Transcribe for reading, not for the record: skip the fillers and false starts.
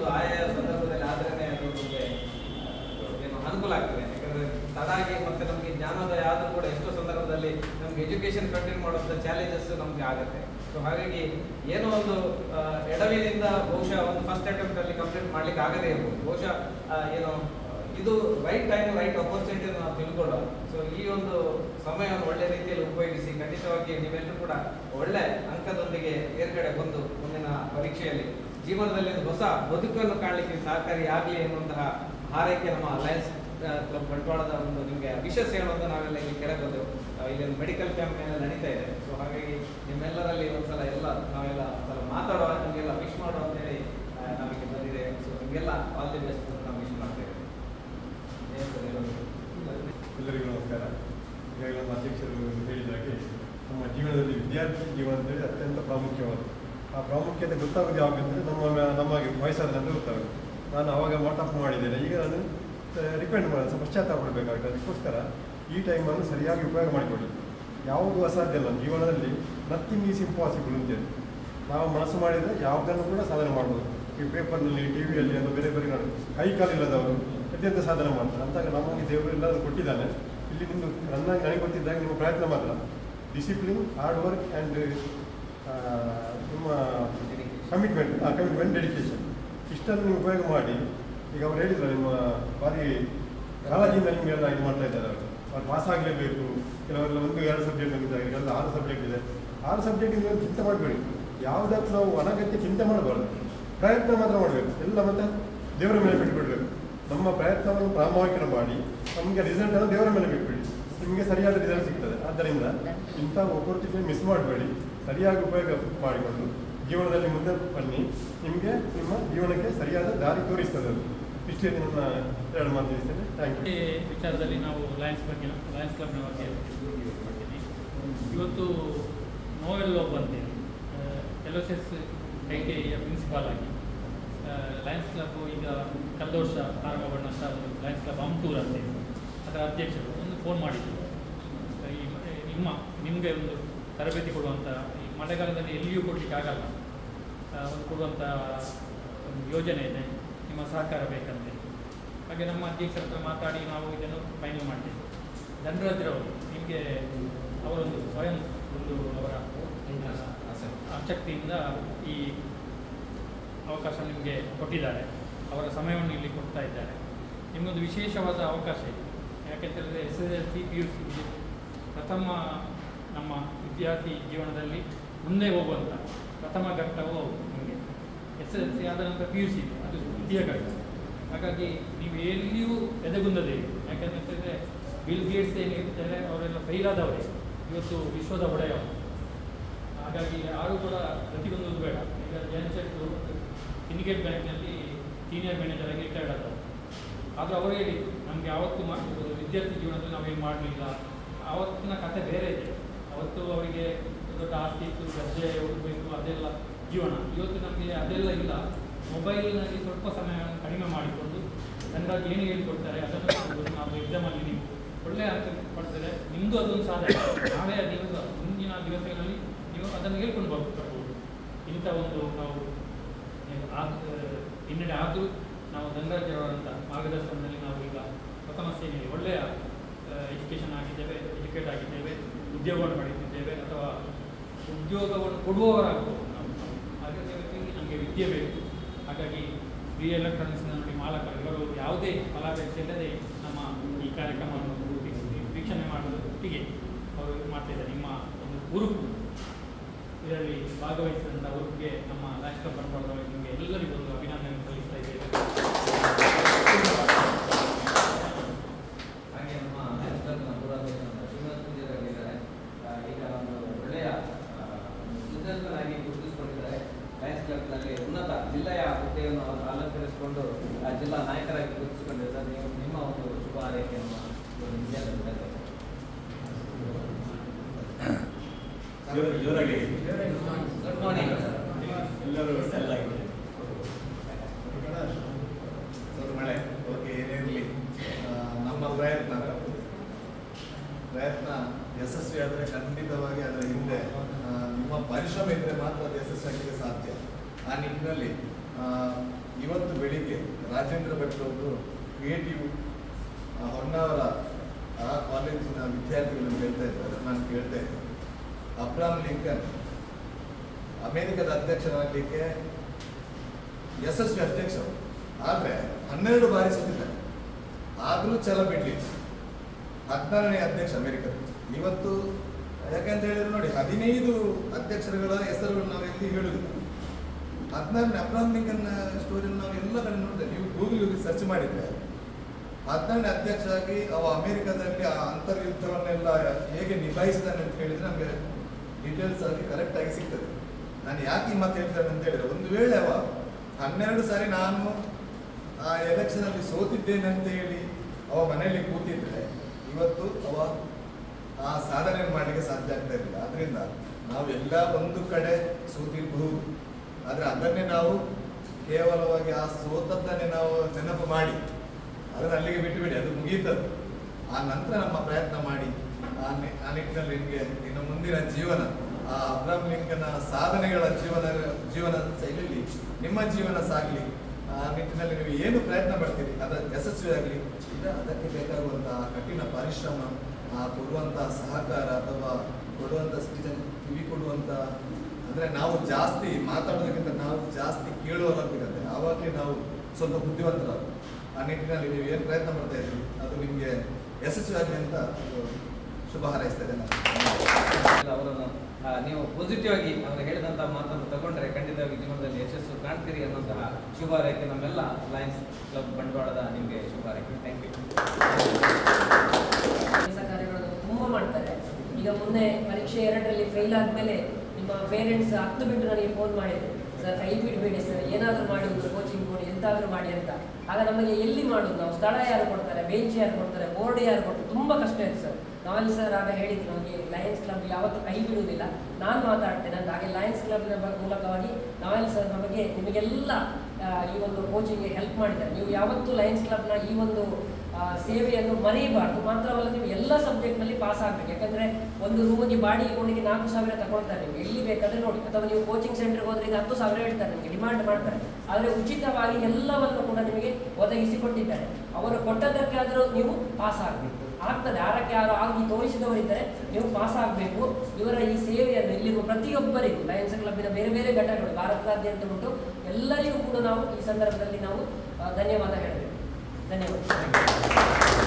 ಆಯಾ ಸಂದರ್ಭದಲ್ಲಿ ಆದ್ರೇ ಅದು ನಮಗೆ ಏನು ಅನುಕೂಲ ಆಗ್ತದೆ. ಯಾಕಂದರೆ ತಡಾಗಿ ಮತ್ತು ನಮಗೆ ಜ್ಞಾನೋದಯ ಆದರೂ ಕೂಡ ಎಷ್ಟೋ ಸಂದರ್ಭದಲ್ಲಿ ನಮಗೆ ಎಜುಕೇಷನ್ ಕಂಟಿನ್ಯೂ ಮಾಡುವಂಥ ಚಾಲೆಂಜಸ್ ನಮಗೆ ಆಗುತ್ತೆ. ಸೊ ಹಾಗಾಗಿ ಏನೋ ಒಂದು ಎಡವಿನಿಂದ ಬಹುಶಃ ಒಂದು ಫಸ್ಟ್ ಅಟೆಂಪ್ಟಲ್ಲಿ ಕಂಪ್ಲೀಟ್ ಮಾಡಲಿಕ್ಕೆ ಆಗದೇ ಇರ್ಬೋದು. ಬಹುಶಃ ಏನು ಇದು ರೈಟ್ ಟೈಮ್ ರೈಟ್ ಅಪರ್ಚುನಿಟಿ ನಾವು ತಿಳ್ಕೊಳ್ಳೋ. ಸೊ ಈ ಒಂದು ಸಮಯವನ್ನು ಒಳ್ಳೆ ರೀತಿಯಲ್ಲಿ ಉಪಯೋಗಿಸಿ ಖಂಡಿತವಾಗಿ ನೀವೆಲ್ಲರೂ ಕೂಡ ಒಳ್ಳೆ ಅಂಕದೊಂದಿಗೆ ತೇರ್ಗಡೆ ಬಂದು ಮುಂದಿನ ಪರೀಕ್ಷೆಯಲ್ಲಿ ಜೀವನದಲ್ಲಿ ಒಂದು ಹೊಸ ಬದುಕನ್ನು ಕಾಣಲಿಕ್ಕೆ ಸಹಕಾರಿ ಆಗಲಿ ಎನ್ನುವಂತಹ ಹಾರೈಕೆ ನಮ್ಮ ಅಲಯನ್ಸ್ ಕ್ಲಬ್ ಬಂಟ್ವಾಳದ ಒಂದು ನಿಮಗೆ ವಿಶೇಷ ಹೇಳೋದು ನಾವೆಲ್ಲ ಇಲ್ಲಿ ಕೇಳಬಹುದು. ಇಲ್ಲಿ ಒಂದು ಮೆಡಿಕಲ್ ಕ್ಯಾಂಪ್ ನಡೀತಾ ಇದೆ. ಸೊ ಹಾಗಾಗಿ ನಿಮ್ಮೆಲ್ಲರಲ್ಲಿ ಒಂದ್ಸಲ ನಾವೆಲ್ಲ ಒಂದ್ಸಲ ಮಾತಾಡುವ, ನಮಗೆಲ್ಲ ವಿಶ್ ಮಾಡುವ ಅಂತೇಳಿ ನಮಗೆ ಬಂದಿದೆ. ಸೊ ನಿಮಗೆಲ್ಲ ಆಲ್ ದಿ ಬೆಸ್ಟ್ ನಾವು ವಿಶ್ ಮಾಡ್ತೇವೆ. ಎಲ್ಲರಿಗೂ ನಮಸ್ಕಾರ. ಈಗಾಗಲೇ ನಮ್ಮ ಅಧ್ಯಕ್ಷರು ಹೇಳಿದಾಗೆ ನಮ್ಮ ಜೀವನದಲ್ಲಿ ವಿದ್ಯಾರ್ಥಿ ಜೀವನ ಅಂತೇಳಿ ಅತ್ಯಂತ ಪ್ರಾಮುಖ್ಯವಾದ. ಆ ಪ್ರಾಮುಖ್ಯತೆ ಗೊತ್ತಾಗೋದು ಯಾವಾಗಂದರೆ ನಮಗೆ ವಯಸ್ಸಾದ ನಂತರ ಗೊತ್ತಾಗುತ್ತೆ. ನಾನು ಆವಾಗ ಮಾಟಪ್ ಮಾಡಿದ್ದೇನೆ, ಈಗ ನಾನು ರಿಪೆಂಡ್ ಮಾಡೋದು ಸ್ವಲ್ಪ ಪಶ್ಚಾತ್ತಾಪ ಪಡಬೇಕಾಗುತ್ತೆ. ಅದಕ್ಕೋಸ್ಕರ ಈ ಟೈಮನ್ನು ಸರಿಯಾಗಿ ಉಪಯೋಗ ಮಾಡಿಕೊಳ್ಳಿ. ಯಾವುದು ಅಸಾಧ್ಯ ಅಲ್ಲ ಜೀವನದಲ್ಲಿ, ನಥಿಂಗ್ ಈಸ್ ಇಂಪಾಸಿಬಲ್ ಅಂತೇಳಿ. ನಾವು ಮನಸ್ಸು ಮಾಡಿದರೆ ಯಾವುದನ್ನು ಕೂಡ ಸಾಧನೆ ಮಾಡ್ಬೋದು. ಈ ಪೇಪರ್ನಲ್ಲಿ, ಟಿ ವಿಯಲ್ಲಿ ಅಥವಾ ಬೇರೆ ಬೇರೆ ಕೈ ಕಾಲಿಲ್ಲದವರು ಅತ್ಯಂತ ಸಾಧನೆ ಮಾಡ್ತಾರೆ. ಅಂತಾಗ ನಮಗೆ ದೇವರು ಎಲ್ಲರೂ ಕೊಟ್ಟಿದ್ದಾನೆ. ಇಲ್ಲಿ ನಿಮ್ಮದು ನನಗೆ ಗೊತ್ತಿದ್ದಾಗ ನಿಮ್ಮ ಪ್ರಯತ್ನ ಮಾತ್ರ, ಡಿಸಿಪ್ಲಿನ್, ಹಾರ್ಡ್ ವರ್ಕ್ ಆ್ಯಂಡ್ ನಿಮ್ಮ ಕಮಿಟ್ಮೆಂಟ್, ಡೆಡಿಕೇಶನ್ ಇಷ್ಟನ್ನು ನೀವು ಉಪಯೋಗ ಮಾಡಿ. ಈಗ ಅವ್ರು ಹೇಳಿದ್ರು ನಿಮ್ಮ ಭಾರಿ ಕಾಳಜಿಯಿಂದ ನಿಮಗೆಲ್ಲ ಇದು ಮಾಡ್ತಾ ಇದ್ದಾರೆ. ಅವ್ರು ಪಾಸ್ ಆಗಲೇಬೇಕು. ಕೆಲವರೆಲ್ಲ 1-2 ಸಬ್ಜೆಕ್ಟ್ ಬಂದಿದ್ದಾರೆ, ಕೆಲವೆಲ್ಲ 6 ಸಬ್ಜೆಕ್ಟ್ ಇದೆ. 6 ಸಬ್ಜೆಕ್ಟಿಂದ ಚಿಂತೆ ಮಾಡಬೇಡಿ. ಯಾವುದಕ್ಕೆ ನಾವು ಅನಗತ್ಯ ಚಿಂತೆ ಮಾಡಬಾರ್ದು, ಪ್ರಯತ್ನ ಮಾತ್ರ ಮಾಡಬೇಕು. ಎಲ್ಲ ಮತ್ತೆ ದೇವರ ಮೇಲೆ ಬಿಟ್ಬಿಡ್ಬೇಕು. ನಮ್ಮ ಪ್ರಯತ್ನವನ್ನು ಪ್ರಾಮಾಣಿಕ ಮಾಡಿ ನಮಗೆ ರಿಸಲ್ಟನ್ನು ದೇವರ ಮೇಲೆ ಬಿಟ್ಬಿಡಿ, ನಿಮಗೆ ಸರಿಯಾದ ರಿಸಲ್ಟ್ ಸಿಗ್ತದೆ. ಆದ್ದರಿಂದ ಇಂಥ ಒಪರ್ಚುನಿಟಿ ಮಿಸ್ ಮಾಡಬೇಡಿ, ಸರಿಯಾಗಿ ಉಪಯೋಗ ಮಾಡಿಕೊಂಡು ಜೀವನದಲ್ಲಿ ಮುಂದೆ ಬನ್ನಿ. ನಿಮಗೆ ನಿಮ್ಮ ಜೀವನಕ್ಕೆ ಸರಿಯಾದ ದಾರಿ ತೋರಿಸ್ತದೆ. ಇಷ್ಟೇ ನನ್ನ 2 ಮಾತು ತಿಳಿಸ್ತೇನೆ. Thank you. ಈ ವಿಚಾರದಲ್ಲಿ ನಾವು ಲಯನ್ಸ್ ಕ್ಲಬ್ನ ಬಗ್ಗೆ ಮಾಡ್ತೀನಿ. ಇವತ್ತು ನೋವೆಲ್ ಲೋಬ್ ಅಂತೇಳಿ LSS ITIಯ ಪ್ರಿನ್ಸಿಪಾಲ್ ಆಗಿ ಲಯನ್ಸ್ ಕ್ಲಬ್ ಈಗ ಕಳೆದ ವರ್ಷ ಪ್ರಾರಂಭ ಬಂದಂಥ ಒಂದು ಲಯನ್ಸ್ ಕ್ಲಬ್ ಅಮ್ಟೂರ್ ಅಂತೇಳಿ ಅದರ ಅಧ್ಯಕ್ಷರು ಒಂದು ಫೋನ್ ಮಾಡಿದ್ರು. ನಿಮಗೆ ಒಂದು ತರಬೇತಿ ಕೊಡುವಂಥ ಈ ಮಳೆಗಾಲದಲ್ಲಿ ಎಲ್ಲಿಯೂ ಕೊಡಲಿಕ್ಕೆ ಆಗಲ್ಲ, ಒಂದು ಕೊಡುವಂಥ ಒಂದು ಯೋಜನೆ ಇದೆ, ನಿಮ್ಮ ಸಹಕಾರ ಬೇಕಂತೆ. ಹಾಗೆ ನಮ್ಮ ಅಧ್ಯಕ್ಷರ ಹತ್ರ ಮಾತಾಡಿ ನಾವು ಇದನ್ನು ಫೈನಲ್ ಮಾಡ್ತೇವೆ. ಧನರಾಜ್ರವರು ನಿಮಗೆ ಅವರೊಂದು ಸ್ವಯಂ ಅವರ ಆಸಕ್ತಿಯಿಂದ ಈ ಅವಕಾಶ ನಿಮಗೆ ಕೊಟ್ಟಿದ್ದಾರೆ. ಅವರ ಸಮಯವನ್ನು ಇಲ್ಲಿ ಕೊಡ್ತಾ ಇದ್ದಾರೆ. ನಿಮಗೊಂದು ವಿಶೇಷವಾದ ಅವಕಾಶ ಇದೆ. ಯಾಕೆಂತೇಳಿದರೆ SSLC PUC ಪ್ರಥಮ ನಮ್ಮ ವಿದ್ಯಾರ್ಥಿ ಜೀವನದಲ್ಲಿ ಮುಂದೆ ಹೋಗುವಂಥ ಪ್ರಥಮ ಘಟ್ಟವು ನಿಮಗೆ SSLC ಆದ ನಂತರ PUC ಅದು ದ್ವಿತೀಯ ಘಟ್ಟ. ಹಾಗಾಗಿ ನೀವು ಎಲ್ಲಿಯೂ ಎದೆಗುಂದದೆ. ಯಾಕೆಂತೇಳಿದರೆ ಬಿಲ್ ಗೇಟ್ಸ್ ಏನಿರ್ತಾರೆ ಅವರೆಲ್ಲ ಫೈಲಾದವರೇ, ಇವತ್ತು ವಿಶ್ವದ ಒಡೆಯವರು. ಹಾಗಾಗಿ ಯಾರೂ ಕೂಡ ಪ್ರತಿಗೊಂದು ಬೇಡ. ಈಗ ಜಯಂತ್ ಸಿಂಡಿಕೇಟ್ ಬ್ಯಾಂಕ್ನಲ್ಲಿ ಸೀನಿಯರ್ ಮ್ಯಾನೇಜರ್ ಆಗಿ ರಿಟೈರ್ಡ್ ಆದವರು. ಆದರೂ ಅವರು ಹೇಳಿ ನಮಗೆ ಯಾವತ್ತೂ ವಿದ್ಯಾರ್ಥಿ ಜೀವನದಲ್ಲಿ ನಾವೇನು ಮಾಡಲಿಲ್ಲ. ಆವತ್ತಿನ ಕಥೆ ಬೇರೆ ಇದೆ. ಅವತ್ತು ಅವರಿಗೆ ದೊಡ್ಡ ಆಸ್ತಿ ಇತ್ತು, ಗದ್ದೆ ಹೋಗಬೇಕು, ಅದೆಲ್ಲ ಜೀವನ. ಇವತ್ತು ನಮಗೆ ಅದೆಲ್ಲ ಇಲ್ಲ. ಮೊಬೈಲ್ನಲ್ಲಿ ಸ್ವಲ್ಪ ಸಮಯವನ್ನು ಕಡಿಮೆ ಮಾಡಿಕೊಂಡು ಜನರಾಗಿ ಏನು ಹೇಳಿಕೊಡ್ತಾರೆ ಅದನ್ನು ನಾವು ಎಕ್ಸಾಮಲ್ಲಿ ನೀವು ಒಳ್ಳೆಯ ಅಂಕ ಪಡ್ತಾರೆ. ನಿಮ್ಮದು ಅದೊಂದು ಸಾಧನೆ. ನಾವೇ ದಿವಸ ಮುಂದಿನ ದಿವಸಗಳಲ್ಲಿ ನೀವು ಅದನ್ನು ಹೇಳ್ಕೊಂಡು ಬರ್ಬೋದು. ಇಂಥ ಒಂದು ನಾವು ಹಿನ್ನಡೆ ಆದರೂ ನಾವು ಧನರಾಜ್ರವರಂಥ ಮಾರ್ಗದರ್ಶನದಲ್ಲಿ ನಾವು ಈಗ ಪ್ರಥಮ ಶ್ರೇಣಿಯಲ್ಲಿ ಒಳ್ಳೆಯ ಎಜುಕೇಷನ್ ಎಜುಕೇಟ್ ಆಗಿದ್ದೇವೆ, ಉದ್ಯೋಗವನ್ನು ಪಡೆಯುತ್ತಿದ್ದೇವೆ, ಅಥವಾ ಉದ್ಯೋಗವನ್ನು ಕೊಡುವವರಾಗ್ಬೋದು ನಾವು. ಹಾಗಾಗಿ ನಮಗೆ ವಿದ್ಯೆ ಬೇಕು. ಹಾಗಾಗಿ BA ಎಲೆಕ್ಟ್ರಾನಿಕ್ಸ್ನ ನೋಡಿ ಮಾಲಕರು ಇವರು ಯಾವುದೇ ಫಲಾಪೇಕ್ಷೆ ಇಲ್ಲದೆ ನಮ್ಮ ಈ ಕಾರ್ಯಕ್ರಮವನ್ನು ವೀಕ್ಷಣೆ ಮಾಡೋದೊಟ್ಟಿಗೆ ಅವರು ಮಾಡ್ತಿದ್ದಾರೆ. ನಿಮ್ಮ ಒಂದು ಹುರುಪು ಇದರಲ್ಲಿ ಭಾಗವಹಿಸಿದಂಥ ಹುರುಪಿಗೆ ನಮ್ಮ ಲಯನ್ಸ್ ಕ್ಲಬ್ ಬಂಟ್ವಾಳದವರಿಗೆ ನಿಮಗೆ ಎಲ್ಲರಿಗೂ ಒಂದು ಅಭಿನಂದನೆ ಸಲ್ಲಿಸ್ತಾ ಇದ್ದೇವೆ. ಹಾಗೆ ನಮ್ಮ ಲಯನ್ಸ್ ಕ್ಲಬ್ನ ಶ್ರೀಮಂತರಿದ್ದಾರೆ. ಈಗ ಒಂದು ಒಳ್ಳೆಯ ಬಿಸ್ನೆಸ್ಮನ್ ಆಗಿ ಗುರುತಿಸಿಕೊಂಡಿದ್ದಾರೆ. ಲಯನ್ಸ್ ಕ್ಲಬ್ನಲ್ಲಿ ಉನ್ನತ ಜಿಲ್ಲೆಯ ಹುದ್ದೆಯನ್ನು ಅಲಂಕರಿಸಿಕೊಂಡು ಜಿಲ್ಲಾ ನಾಯಕರಾಗಿ ಗುರುತಿಸಿಕೊಂಡಿದ್ದಾರೆ. ನೀವು ನಿಮ್ಮ ಒಂದು ಶುಭ ಹಾರೈಕೆಯನ್ನು ಜೋರಾಗಿ ಗುಡ್ ಮಾರ್ನಿಂಗ್ ಎಲ್ಲರೂ ಸೆಲ್ ಆಗಿದೆ. ಮಳೆ ಓಕೆ ಏನಿರಲಿ, ನಮ್ಮ ಪ್ರಯತ್ನ ಯಶಸ್ವಿ ಆದರೆ ಖಂಡಿತವಾಗಿ ಅದರ ಹಿಂದೆ ನಿಮ್ಮ ಪರಿಶ್ರಮ ಇದ್ದರೆ ಮಾತ್ರ ಅದು ಯಶಸ್ವಿಯಾಗಲಿಕ್ಕೆ ಸಾಧ್ಯ. ಆ ನಿಟ್ಟಿನಲ್ಲಿ ಇವತ್ತು ರಾಜೇಂದ್ರ ಭಟ್ ಅವರು ಕ್ರಿಯೇಟಿವ್ ಹೊನ್ನಾವರ ಆ ಕಾಲೇಜಿನ ವಿದ್ಯಾರ್ಥಿಗಳು ಹೇಳ್ತಾ ಇದ್ದಾರೆ, ನಾನು ಕೇಳ್ತಾ ಇದ್ದೆ. ಅಬ್ರಹಾಂ ಲಿಂಕನ್ ಅಮೆರಿಕದ ಅಧ್ಯಕ್ಷರಾಗಲಿಕ್ಕೆ ಯಶಸ್ವಿ ಅಧ್ಯಕ್ಷರು, ಆದರೆ 12 ಬಾರಿ ಸೋತಿದ್ದಾರೆ. ಆದರೂ ಛಲ ಬಿಡ್ಲಿಲ್ಲ. 14ನೇ ಅಧ್ಯಕ್ಷ ಅಮೆರಿಕದ. ಇವತ್ತು ಯಾಕಂತ ಹೇಳಿದ್ರೆ ನೋಡಿ, 15 ಅಧ್ಯಕ್ಷರುಗಳ ಹೆಸರುಗಳು ನಾವು ಎಲ್ಲಿ ಹೇಳುವುದಿಲ್ಲ. 14ನೇ ಅಬ್ರಹಾಂ ಲಿಂಕನ್ ಸ್ಟೋರಿಯನ್ನು ನಾವು ಎಲ್ಲ ಕಡೆ ನೋಡಿದ್ರೆ, ನೀವು ಗೂಗಲ್ ಹೋಗಿ ಸರ್ಚ್ ಮಾಡಿದ್ರೆ 14ನೇ ಅಧ್ಯಕ್ಷ ಆಗಿ ಅವ ಅಮೆರಿಕದಲ್ಲಿ ಆ ಅಂತರ್ಯುದ್ಧವನ್ನೆಲ್ಲ ಹೇಗೆ ನಿಭಾಯಿಸಿದಾನೆ ಅಂತ ಹೇಳಿದ್ರೆ ನಮಗೆ ಡೀಟೇಲ್ಸ್ ಆಗಿ ಕರೆಕ್ಟ್ ಆಗಿ ಸಿಗ್ತದೆ. ನಾನು ಯಾಕೆ ಈ ಮಾತು ಹೇಳ್ತೇನೆ ಅಂತ ಹೇಳಿದ್ರೆ, ಒಂದು ವೇಳೆ ಅವ 12 ಸಾರಿ ನಾನು ಆ ಎಲೆಕ್ಷನಲ್ಲಿ ಸೋತಿದ್ದೇನೆ ಅಂತ ಹೇಳಿ ಅವ ಮನೆಯಲ್ಲಿ ಕೂತಿದ್ರೆ ಇವತ್ತು ಅವ ಆ ಸಾಧನೆ ಮಾಡಲಿಕ್ಕೆ ಸಾಧ್ಯ ಆಗ್ತಾ ಇರಲಿಲ್ಲ. ಆದ್ರಿಂದ ನಾವು ಎಲ್ಲ ಒಂದು ಕಡೆ ಸೋತಿರಬಹುದು, ಆದರೆ ಅದನ್ನೇ ನಾವು ಕೇವಲವಾಗಿ ಆ ಸೋತದ್ದನ್ನೇ ನಾವು ನೆನಪು ಮಾಡಿ ಅದನ್ನು ಅಲ್ಲಿಗೆ ಬಿಟ್ಟುಬಿಡಿ, ಅದು ಮುಗೀತದ್ದು. ಆ ನಂತರ ನಮ್ಮ ಪ್ರಯತ್ನ ಮಾಡಿ ಆ ನಿಟ್ಟಿನಲ್ಲಿ ನಿಮಗೆ ಇನ್ನು ಮುಂದಿನ ಜೀವನ ಆ ಅಬ್ರಹಾಂ ಲಿಂಕನ್ ಸಾಧನೆಗಳ ಜೀವನ ಶೈಲಿಯಲ್ಲಿ ನಿಮ್ಮ ಜೀವನ ಸಾಗಲಿ. ಆ ನಿಟ್ಟಿನಲ್ಲಿ ನೀವು ಏನು ಪ್ರಯತ್ನ ಪಡ್ತೀರಿ ಅದು ಯಶಸ್ವಿಯಾಗಲಿ. ಅದಕ್ಕೆ ಬೇಕಾಗುವಂತಹ ಕಠಿಣ ಪರಿಶ್ರಮ, ಕೊಡುವಂತಹ ಸಹಕಾರ ಅಥವಾ ಕೊಡುವಂಥ ಸ್ಪೀಚನ್ನು ಕಿವಿ ಕೊಡುವಂಥ, ಅಂದರೆ ನಾವು ಜಾಸ್ತಿ ಮಾತಾಡೋದಕ್ಕಿಂತ ನಾವು ಜಾಸ್ತಿ ಕೇಳುವವರಾಗಬೇಕಂತೆ. ಆವಾಗಲೇ ನಾವು ಸ್ವಲ್ಪ ಬುದ್ಧಿವಂತರಾಗ. ಆ ನಿಟ್ಟಿನಲ್ಲಿ ನೀವು ಏನು ಪ್ರಯತ್ನ ಮಾಡ್ತಾ ಇದ್ದೀರಿ ಅದು ನಿಮಗೆ ಯಶಸ್ವಿಯಾಗಲಿ ಅಂತ ಶುಭ ಹಾರೈಸ್ತೇನೆ. ಅವರನ್ನು ನೀವು ಪಾಸಿಟಿವ್ ಆಗಿ ಅವರು ಹೇಳಿದಂಥ ಮಾತನ್ನು ತಗೊಂಡ್ರೆ ಖಂಡಿತವಾಗಿ ಜೀವನದಲ್ಲಿ ಯಶಸ್ಸು ಕಾಣ್ತೀರಿ ಅನ್ನೋಂತಹ ಶುಭ ಹಾರೈಕೆ ನಮ್ಮೆಲ್ಲ ಲಯನ್ಸ್ ಕ್ಲಬ್ ಬಂಡವಾಳದ ನಿಮಗೆ ಶುಭ ಹಾರೈಕೆ. Thank you. ಕೆಲಸ ಕಾರ್ಯಗಳನ್ನು ತುಂಬ ಮಾಡ್ತಾರೆ. ಈಗ ಮೊನ್ನೆ ಪರೀಕ್ಷೆ 2ರಲ್ಲಿ ಫೇಲ್ ಆದಮೇಲೆ ನಿಮ್ಮ ಪೇರೆಂಟ್ಸ್ 10 ಬಿಟ್ಟು ನನಗೆ ಫೋನ್ ಮಾಡಿದ್ರು, ಸರ್ ಕೈ ಬಿಡಬೇಡಿ ಸರ್, ಏನಾದರೂ ಮಾಡಿ ಒಂದು ಕೋಚಿಂಗ್ ಕೊಡಿ, ಎಂತಾದರೂ ಮಾಡಿ ಅಂತ. ಆಗ ನಮಗೆ ಎಲ್ಲಿ ಮಾಡೋದು, ನಾವು ಸ್ಥಳ ಯಾರು ಕೊಡ್ತಾರೆ, ಬೆಂಚ್ ಯಾರು ಕೊಡ್ತಾರೆ, ಬೋರ್ಡ್ ಯಾರು ಕೊಡ್ತಾರೆ, ತುಂಬ ಕಷ್ಟ ಇತ್ತು ಸರ್. ನಾವಲ್ಲಿ ಸರ್ ಆಗ ಹೇಳಿದ್ರು ನಮಗೆ ಲಯನ್ಸ್ ಕ್ಲಬ್ ಯಾವತ್ತೂ ಕೈ ಬಿಡುವುದಿಲ್ಲ, ನಾನು ಮಾತಾಡ್ತೇನೆ ಅಂತ. ಹಾಗೆ ಲಯನ್ಸ್ ಕ್ಲಬ್ನ ಮೂಲಕವಾಗಿ ನಾವೆಲ್ಲ ಸರ್ ನಿಮಗೆಲ್ಲ ಈ ಒಂದು ಕೋಚಿಂಗ್ಗೆ ಹೆಲ್ಪ್ ಮಾಡಿದ್ದಾರೆ. ನೀವು ಯಾವತ್ತೂ ಲಯನ್ಸ್ ಕ್ಲಬ್ನ ಈ ಒಂದು ಸೇವೆಯನ್ನು ಮರೆಯಬಾರ್ದು. ಮಾತ್ರವಲ್ಲ, ನೀವು ಎಲ್ಲ ಸಬ್ಜೆಕ್ಟ್ನಲ್ಲಿ ಪಾಸ್ ಆಗಬೇಕು. ಯಾಕಂದರೆ ಒಂದು ರೂಮಿಗೆ ಬಾಡಿಗೆ ಕೊಂಡಿಗೆ 4,000 ತಗೊಳ್ತಾರೆ. ನೀವು ಎಲ್ಲಿ ಬೇಕಾದರೆ ನೋಡಿ, ಅಥವಾ ನೀವು ಕೋಚಿಂಗ್ ಸೆಂಟರ್ಗೆ ಹೋದ್ರೆ ಈಗ 10,000 ಹೇಳ್ತಾರೆ, ನಿಮಗೆ ಡಿಮಾಂಡ್ ಮಾಡ್ತಾರೆ. ಆದರೆ ಉಚಿತವಾಗಿ ಎಲ್ಲವನ್ನು ಕೂಡ ನಿಮಗೆ ಒದಗಿಸಿಕೊಟ್ಟಿದ್ದಾರೆ. ಅವರು ಕೊಟ್ಟದಕ್ಕಾದರೂ ನೀವು ಪಾಸ್ ಆಗಬೇಕು. ಆಗ್ತದೆ, 6ಕ್ಕೆ 6 ಆಗಿ ತೋರಿಸಿದವರಿದ್ದರೆ ನೀವು ಪಾಸ್ ಆಗಬೇಕು. ಇವರ ಈ ಸೇವೆಯನ್ನು ಇಲ್ಲಿರುವ ಪ್ರತಿಯೊಬ್ಬರಿಗೂ ಲಯನ್ಸ್ ಕ್ಲಬ್ಬಿನ ಬೇರೆ ಬೇರೆ ಘಟಕಗಳು ಭಾರತದಾದ್ಯಂತ ಉಂಟು, ಎಲ್ಲರಿಗೂ ಕೂಡ ನಾವು ಈ ಸಂದರ್ಭದಲ್ಲಿ ನಾವು ಧನ್ಯವಾದ ಹೇಳಬೇಕು. ಧನ್ಯವಾದ.